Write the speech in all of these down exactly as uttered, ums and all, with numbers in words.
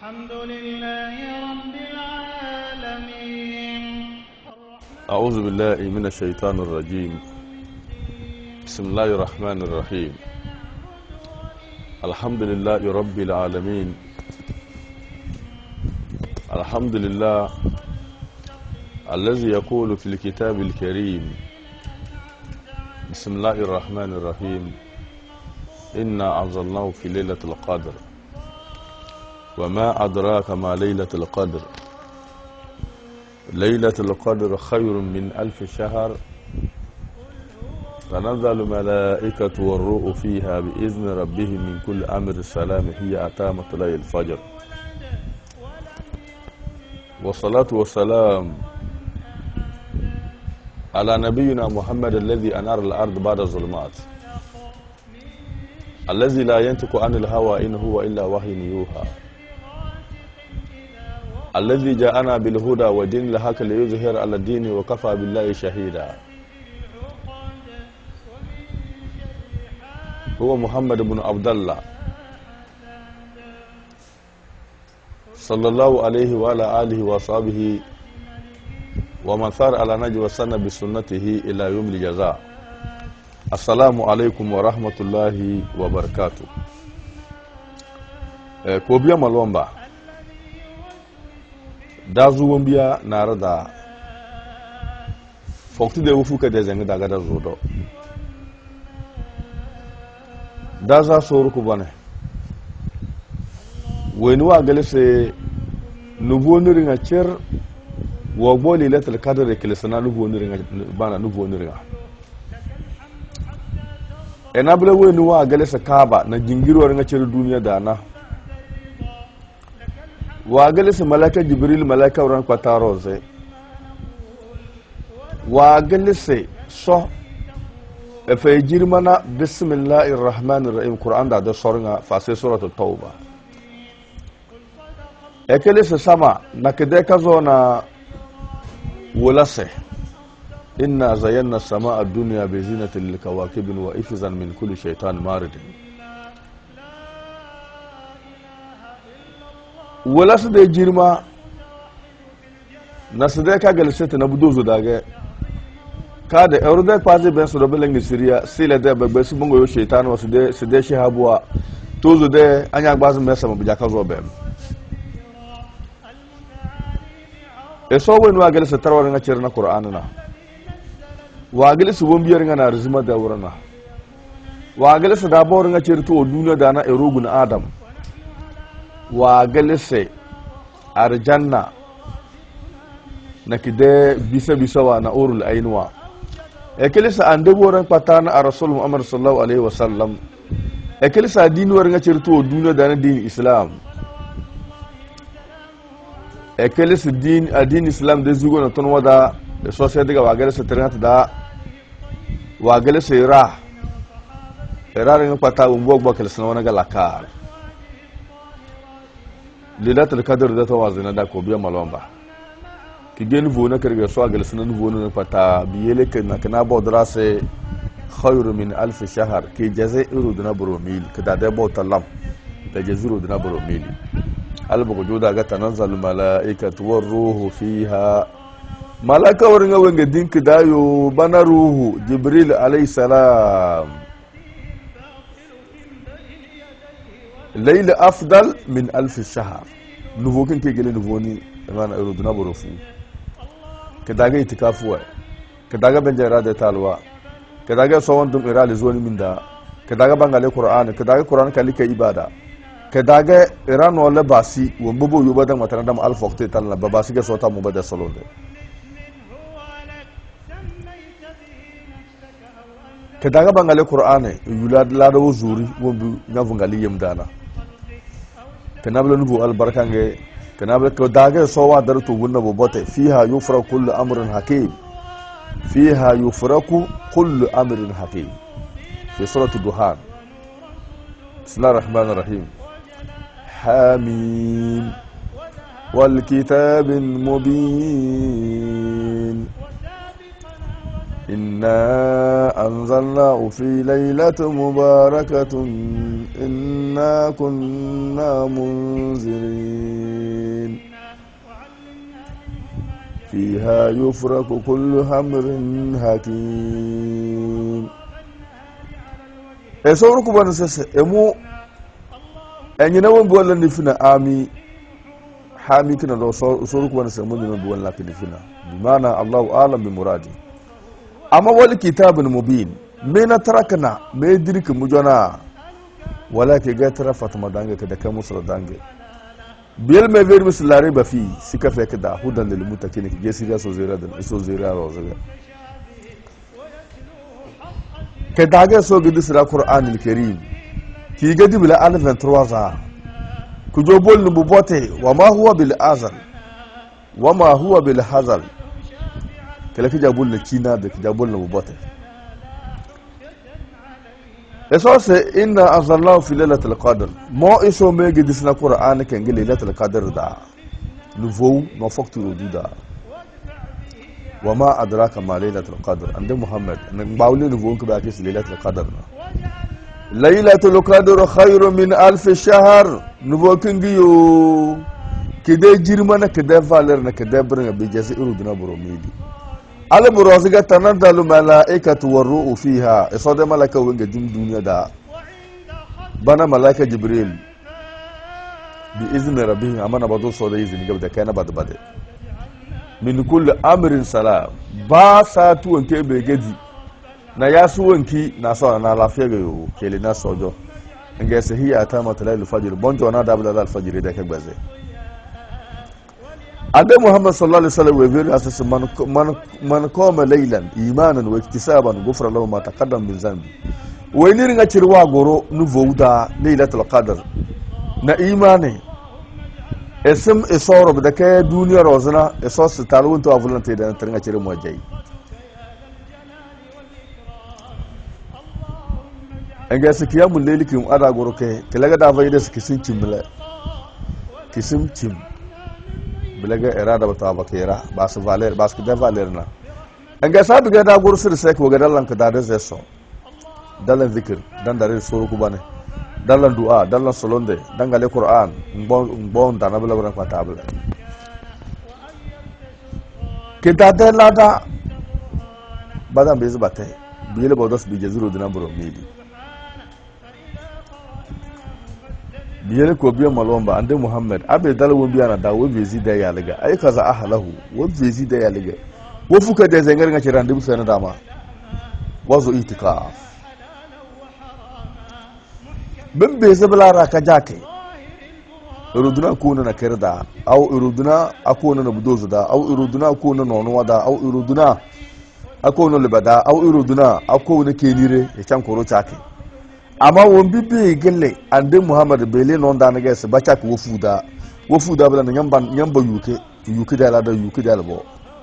الحمد لله رب العالمين. أعوذ بالله من الشيطان الرجيم. بسم الله الرحمن الرحيم. الحمد لله رب العالمين. الحمد لله الذي يقول في الكتاب الكريم بسم الله الرحمن الرحيم إنا أنزلناه في ليلة القدر وما أدراك ما ليلة القدر ليلة القدر خير من ألف شهر تنزل الملائكة والروح فيها بإذن ربهم من كل أمر السلام هي أتى مطلع الفجر. والصلاة والسلام على نبينا محمد الذي أنار الأرض بعد الظلمات الذي لا ينطق عن الهوى إن هو إلا وحي يوحى الذي جاءنا بالهدى ودين الحق ليظهر على الدين وكفى بالله شهيدا. هو محمد بن عبد الله صلى الله عليه وعلى آله وصحبه ومن ثار على نهجه وسن بسنته إلى يوم الجزاء. السلام عليكم ورحمة الله وبركاته. كوبيا مالومبا dazu wambiya nara da fokti de wufu ka de zenga daga da zodo da za soru ku bane weni wa gale se nuvo niringa cer wa boli letal kadare kilsana nuvo niringa bana nuvo niringa enabule weni wa gale se kaba na jingiro ringa cer duniya dana واجلس ملائكة جبريل ملائكة وران قطاروزه واجلس صح في جرمنا بسم الله الرحمن الرحيم القرآن ده سورنا فاسي سورة التوبة اكلس سما نكده كزونا ولسه إنا زينا السماء الدنيا بزينة للكواكب وإفزا من كل شيطان مارد. wala su da jirma na su da ka galisata na budozo daga ka da yaro da kwaze ben su da bilan siriya sila da babba su bungo yo shaytan wasu da su da shi habuwa tozo da anya gbazu mesa mu bija ka zo ben e so wani wa galisa tarwar na cirna qur'anina wa galisa wombiyar nga na rizma da wurana wa galisa da bawar nga cirto duniya da na erogun adam wa galise arjanna na kide bisa bisa wa na urul ainwa e kelisa ande boran patana a rasul muhammad sallallahu alaihi wasallam e kelisa dini war nga cirto duniya da na din islam e kelisa din adin islam de zugo na ton wada de society ga wa galise trinat da wa galise ra era nga pata umbo gba kelisa na wana galakar lilatul qadr da tawazina da ko biya malomba ki gen vona kirga so agal sunan vona pata biyele kana kana bodrase khayru min alf shahr ki jazairu dina bromil kada da bo talam da jaziru dina bromil albu juda ga tanzal malaikatu war ruhu fiha malaka waringa wenga dinki dayo bana ruhu jibril alayhi salam ليلة أفضل من ألف شهر. نوفو كن كي جلي نوفوني أنا أرودنا بروفو. كداعي اتكافوا. كداعي بنجرادة تالوا. كداعي سوون دم إرال زوني من دا. كداعي بانغالي قرآن. كداعي قرآن كالي كإبادة. كداعي إيران ولا باسي ومبو يبادة مثلا دم ألف وقت تالنا بباسي كسوتا مبادة سلولة. كداعي بانغالي قرآن يولاد لادو زوري ومبو نافنغالي يمدانا. كنابل نبو البركانge كنابل كداغه سوا درتو ونبو بوته فيها يفرق كل امر حكيم فيها يفرق كل امر حكيم في سوره الدخان. بسم الله الرحمن الرحيم. حميم والكتاب المبين إنا أنزلناه في ليلة مباركة إنا كنا منذرين فيها يفرق كل أمر حكيم. أسورك بنسس أمو أني نوم بولا نفنا آمي حامي كنا لو أسورك بنسس أمو نوم بولا نفنا بمعنى الله أعلم بمرادي. أما ولي كتاب مبين من تركنا ما يدرك مجانا ولكن جاترا فاطمة دانجة كده كمصر دانجة بيل ما فير مثل ريبة فيه سكة في كده هدى للمتقين كي جسيرة سوزيرة دل سوزيرة روزة كده حاجة سو جد سر القرآن الكريم كي جد بلا ألف انتروازا كجوبول نبوته وما هو بالأزل وما هو بالحزل كلا كي جابول لكينا ده كي جابول نبوته اساس ان انزلناه في ليله القدر ما اسو ميجي دسنا القران كان ليله القدر دا نوفو نو فوكتو دودا وما ادراك ما ليله القدر عند محمد نباولي نوفو كبا كيس ليله القدر ليله القدر خير من ألف شهر نوفو كنجيو كده جيرمانا كده فالرنا كده برنا بيجاسي اردنا بروميدي على برازقة تنزل ملائكة والروح فيها إصاد ملائكة وينجا جم دنيا دا بنا ملائكة جبريل بإذن ربهم أمانا بدو صدى إذن قبل كان بعد بعد من كل أمر سلام باساتو انكي بيجدي na yasu wanki na so na lafiya ga yo kele na sojo nga se hiya ta matalal fajr bonjo na da bala fajr da ka gbaze ade muhammad sallallahu alaihi wasallam we very asas man man man qama laylan imanan wa iktisaban ghufra lahu ma taqaddam min zambi we ni nga cirwa goro nu vouda laylatul qadr na imane esem esoro da ka duniya rozana esos talwun to avulante da nga cire mo jay nga se kiyamul layli kim ada goro ke kelaga da fayda se kisin cimbla kisim cim bilaga irada bata bakira bas valer bas kida valerna nga sabi ga da goro sir sek waga dalan ka da da zeso dalan zikir dan dare soro ku bane dalan du'a dalan solonde dangale qur'an mbon mbon da na bala bala ka tabla kita da lada badam bez bate bile bodos bi jazuru dina bro mili biyele ko biya malomba ande muhammad abe dala won biya na da wo bezi da ya liga ay kaza ahlahu wo bezi da ya liga wo fuka da zangar nga kiran dubu sana dama wazo itikaf bin bezi blara ka jake iruduna ko na kirda au iruduna akona na budozo da au iruduna ko na nono wada au iruduna akona libada au iruduna akona kenire ya can koro chake amma won bibi gelle ande muhammad bele non da nage se bacha ko fuda wo fuda bala nyamba nyamba yuke yuke da la da yuke da labo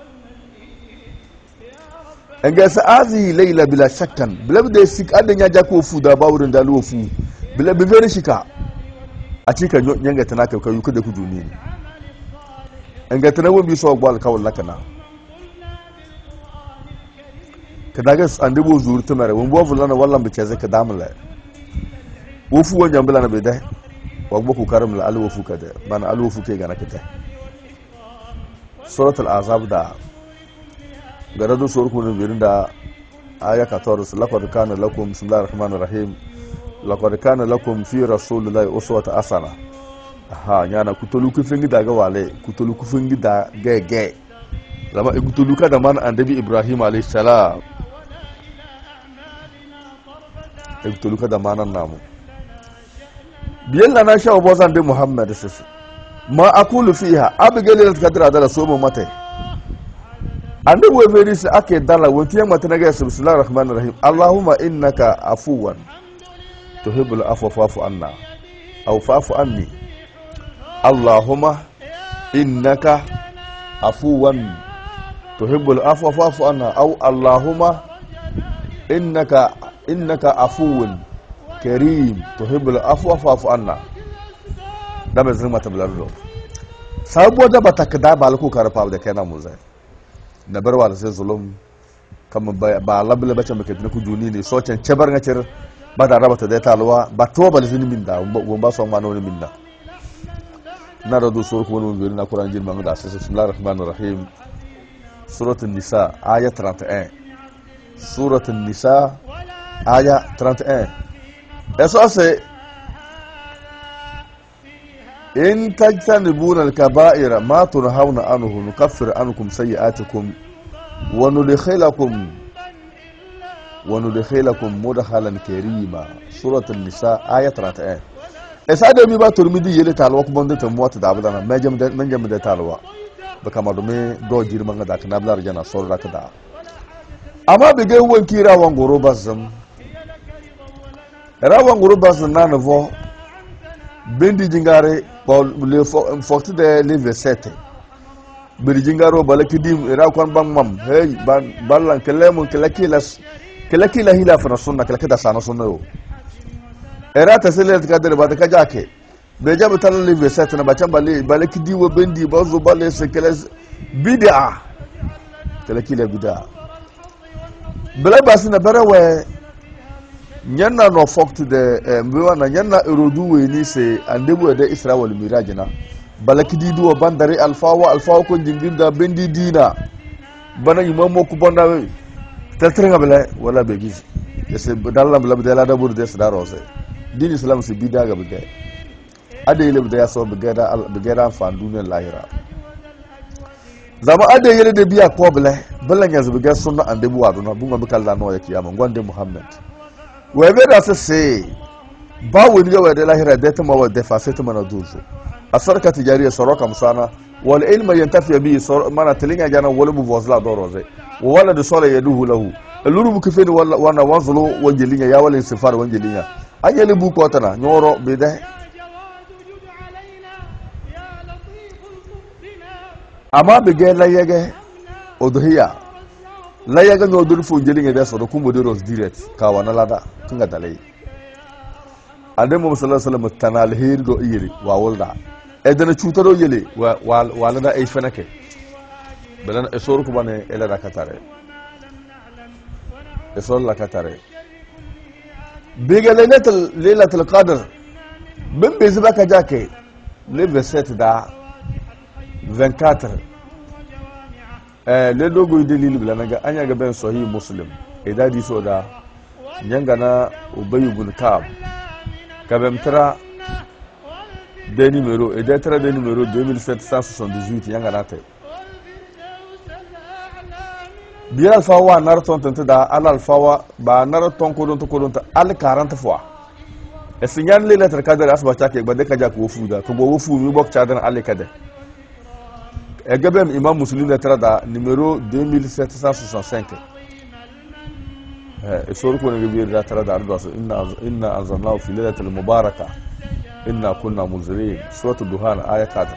enga sa azi layla bila shakkan bila de sik ande nya ja ko fuda ba wurin da lo fu bila be veri shika a cika nyanga tana ka ka yuke da ku duni enga tana won bi so gbal kawal lakana kadaga ande bo zuru tamare won bo fulana wallan bi ceze ka damla wofu wanya mbala na beda wagbo ku karam la alwo fu kada bana alwo fu ke gana kita surat al-azab da garadu sur ku ne birinda aya quatorze laqad kana lakum bismillahir rahmanir rahim laqad kana lakum fi rasulillahi uswatun hasana aha nyana kutolu ku fingi daga wale kutolu ku fingi da gege lama kutolu ka da man annabi ibrahim alayhi salam kutolu ka da manan namu biyalla na sha bozan de muhammad sisi ma aqulu fiha abgale kadra dala somo mate ande we veris ake dala wontiya mate naga bismillahir rahmanir rahim allahumma innaka afuwan tuhibbul afwa fa'fu anna aw fa'fu anni allahumma innaka afuwan tuhibbul afwa fa'fu anna aw allahumma innaka innaka afuwan karim tuhibbul afwa fa'fu anna da mai zama ta bulalo sabo da bata kada ba alku karfa da kai na mu zai na barwa da sai zulum kam ba ba labla ba chamba ketna ku juni ni so chen chebar nga cer bada rabata de talwa ba to bal zini minda wo ba so ma no minda na radu sur ko no na Quran jil ma da bismillahir rahmanir rahim surat an-nisa aya trente et un surat an-nisa aya trente et un et ça c'est in tajtanibuna al-kaba'ira ma tunhauna anhu nukaffir ankum sayi'atikum wa nudkhilakum wa nudkhilakum mudkhalan karima surat an-nisa aya trente et un et ça de mi ba turmidi yele talwa ko bonde to mota da abdana majam de manjam de talwa baka madume do jirma nga da kana blar jana sor da kada amma be ge won kira wan goro bazam ra wan goro bazam na novo bendi jingare pour le forte de livre sept bendi jingaro balaki dim ra kon bang mam hey ban ballan kelemu kelakilas kelakila hila fa sunna kelakida sana sunna yo era ta sele ka dare ba ta kajake be jabu tan livre sept na ba chambali balaki diwo bendi bazo balle se keles bid'a kelakila bid'a bela basina barawe nyanna no forte de mbiwa na nyanna erodu we ni se andebu de Israel mirajina balaki didu bandari alfawa alfawa ko jinginda bendi dina bana yimamo ku bonda we tetrenga bele wala be gizi ese dalam la bela da burde da rose din islam se bida ga bide ade ile bide so bigada bigada fa dunya lahira zama ade yele de biya ko bele bela nyazu biga sunna andebu aduna bunga bikalla no ya kiyama ngonde muhammad webe da se se ba woni ga wede lahira de tama wede fasete mana duzu asarka tijariya soroka musana wal ilma yantafi bi mana tilinga jana wala bu vozla doroze wala de sole yaduhu lahu luru bu kifeni wala wana wanzulu wanjelinya ya wala sifar wanjelinya anyele bu ko tana nyoro be de ama be ge la yege odhiya la yaga no dur fu jelinga be so do kumbo de rose direct ka wana lada kinga dalai adamu sallallahu alaihi wasallam tanal hir do yiri wa wolda edana chutaro yele wa wala da ay fenake belan esor ko bane ela da katare esor la katare biga laylatul laylatul qadr bin bezbaka jake le verset da vingt-quatre le dogo dalil bilanaga anya ga ben sahih muslim ida di soda nyanga na ubay ibn kab kabemtra de numéro ida tra de numéro deux mille sept cent soixante-dix-huit nyanga na te bi alfa wa narton tante da al alfa wa ba narton ko don to ko don ta al quarante fois e signal le lettre kadar asba take ba de kaja ko fuda to bo wofu mi bok chadan al kade e gabem imam muslim lettre da numéro deux mille sept cent soixante-cinq e sor ko ne bi lettre da ardo so inna inna anzalnahu fi lailatul mubarakah inna kunna munzirin suratu duhan aya quatre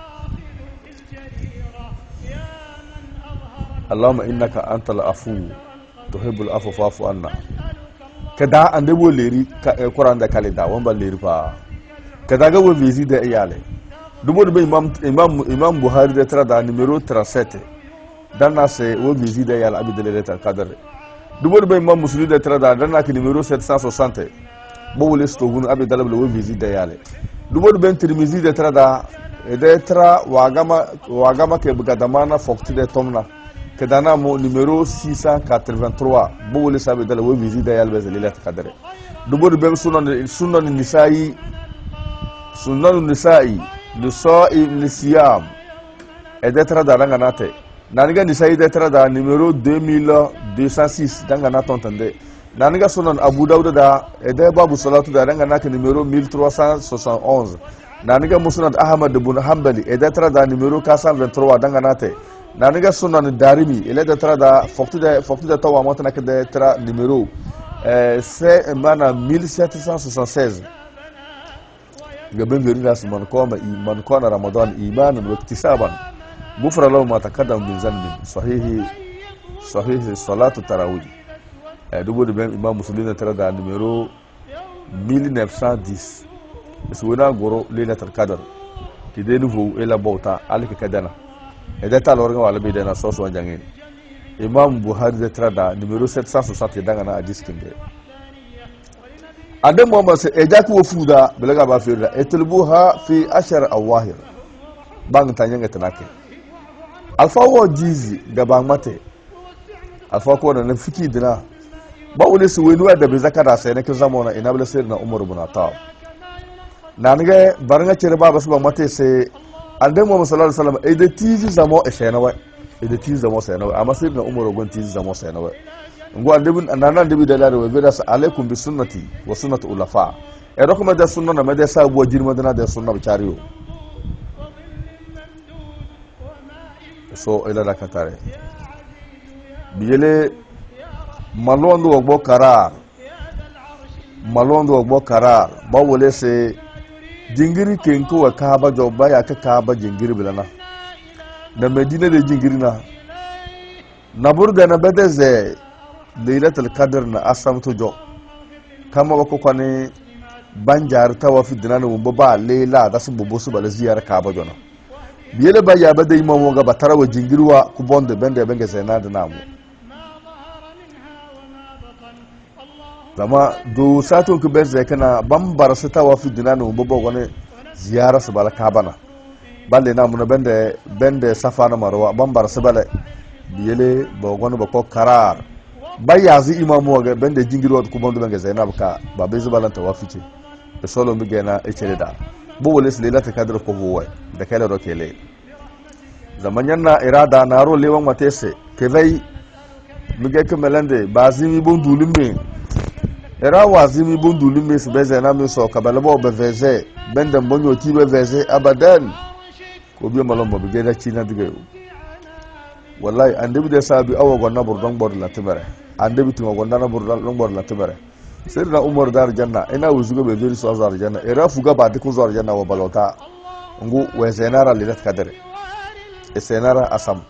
Allahumma innaka antal afu tuhibbul afwa fa'fu anna kada ande bo leri Quran da kalida won ba leri fa kada ga wo visi da iyale dubo do imam imam imam Buhari da tra da numéro trente-sept dan na se wo visi da iyale abi de letter kadar dubo do imam Muslim da tra da dan na ki numéro sept cent soixante bo wole sto gun abi dalab wo visi da iyale dubo do ben Tirmizi da tra da de tra wagama wagama ke bugadamana fokti de tomna kedana mo numéro six cent quatre-vingt-trois bo wole sabe dala wo visite yal bez lilat kadare dubo do bem sunan sunan nisa'i sunan nisa'i le sa'i le siyam et d'être dans la nate naniga nisa'i d'être dans numéro deux mille deux cent six danga na tontande naniga sunan abu daud da et de babu salatu da danga na numéro mille trois cent soixante-onze naniga musnad ahmad ibn hanbali et d'être dans numéro quatre cent vingt-trois danga nate naniga sunan darimi ele de tra da foktu de foktu de tawa motana ke de tra numéro euh c'est mana mille sept cent soixante-seize gaben veri nas man ko ma iman ko na ramadan imanan wa iktisaban gufra lahu ma taqaddam min zanbi sahih sahih salatu tarawih euh dubo de ben imam muslim de tra da numéro mille neuf cent dix suwana goro lailatul qadr ki de nouveau ela bota alika kadana et d'état l'organ wala bi dena soso jangini imam buhari da trada numero sept cent soixante daga na hadis kinde adam muhammad sai eja ku fuda belaga ba firda etulbuha fi ashar awahir bang tanyanga tanake alfa wo jizi gaba mate alfa ko na fiki dina ba wule su wenu da be zakara sai ne kin zamona ina bala sirna umar ibn attab nanige baranga cere ba basu ba mate sai adam muhammad sallallahu alaihi wasallam ede tizi zamo e shenawa ede tizi zamo shenawa amma sirna umar gon tizi zamo shenawa ngo andebin anana andebi da lare webe da alaikum bi sunnati wa sunnati ulafa e dokuma da sunna na mede sa bo jirma dana da sunna bachariyo so ila da katare biyele malondo ogbo karar malondo ogbo karar ba wole se jingiri kenko wa kaaba jo ba ya ka kaaba jingiri bilana na medina de jingiri na naburga na bedeze lailatul qadr na asamtu jo kama wako kwani banjar tawafi dinana wumba ba leila da su bubu su bala ziyara kaaba jona biyele ba ya bada imamo ga batara wa jingirwa ku bonde bende benge zena da namu zama do satun ku bezze kana bambar su tawafi dinana wumba ba wani ziyara su bala kaaba na balle namu na bende bende safana marwa bambar su bala biyele ba wani ba ko karar bayazi imamu waga bende jingiro ko bondo benge zainab ka ba be zubalan tawafice e solo mi gena e cereda bo wole silata kadar ko huwa da kala ro kele zamanyan na irada na ro lewan matese ke vai mi ge ke melande bazimi bondu limme era wazimi bondu limme se be zainab mi so kabala bo be veze bende mbonyo ti be veze abadan ko bi malombo bi ge da china dige wallahi andebi de sabi awa gonna burdon bor la tibere andebi tuma gonna na burdon bor la tibere sirna umar dar janna ina wuzugo be veri so zar janna era fuga ba diku zar janna wa balota ngu we zenara lilat kadere e senara asam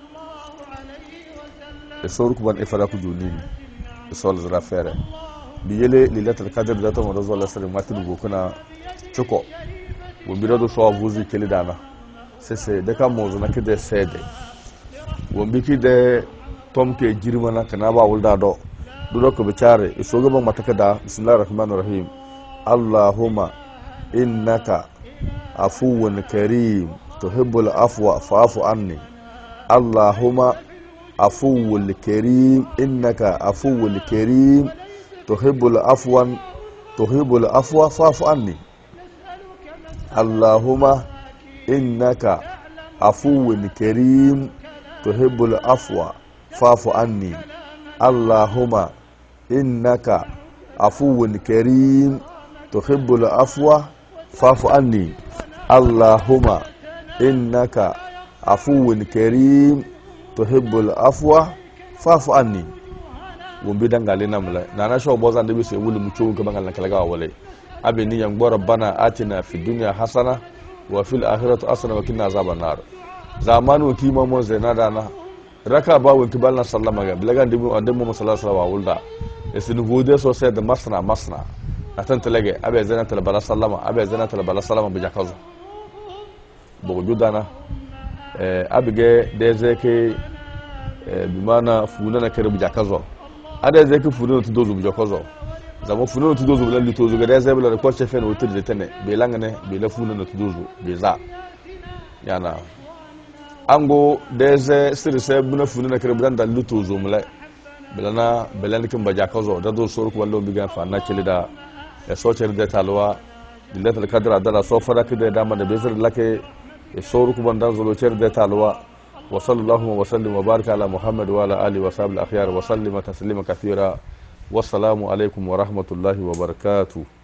e sorku ban e fara ku junini e sol zara fere bi yele lilat kadere da to mo do la sare matin go kuna choko wo bi do so vuzi kele dana sese de ka mo zona kede sede wombiki de tomke jirmana kana ba wulda do do ko bichare isogo ba mataka da bismillahir rahmanir rahim allahumma innaka afuwun karim tuhibbul afwa fa'fu anni allahumma afuwul karim innaka afuwul karim tuhibbul afwan tuhibbul afwa fa'fu anni allahumma innaka afuwun karim tuhibbul afwa fa'fu anni allahumma innaka afuwun karim tuhibbul afwa fa'fu anni allahumma innaka afuwun karim tuhibbul afwa fa'fu anni wumbi dangale namla nana sho boza ndibi se wulu mucho ko bangal nakalaga wale abeni yang bo rabbana atina fid dunya hasana wa fil akhirati hasana wa qina azaban nar zamanu kima mo zenada na raka ba won kibalna sallama ga blaga ndibu andemu sallallahu alaihi wa wulda esinu hude so said masna masna atan talage abe zanata bala sallama abe zanata bala sallama bi jakazo bo judana eh abige dezeke eh bimana funa na kare bi jakazo ada zeke funa to dozu bi jakazo zamo funa to dozu bla litozo ga deze bla ko chefe no to de tene be langane be la funa na to dozu be za yana ango deze sirse buna funa na kare branda litozo mula belana belani kin baja kazo da do sor ko wallo bigan fa na cele da e so cele de talwa dillatul qadra da so fara kide da man da bezir lake e sor ko banda zolo cele de talwa wa sallallahu wa sallim wa baraka ala muhammad wa ala alihi wa sahbihi al akhyar wa sallama taslima kathira wassalamu alaikum wa rahmatullahi wa barakatuh.